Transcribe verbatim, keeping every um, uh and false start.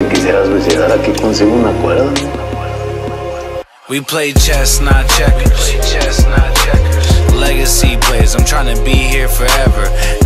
quisieras suicidar, aquí consigo una cuerda. We play chess, not checkers. Legacy plays, I'm trying to be here forever.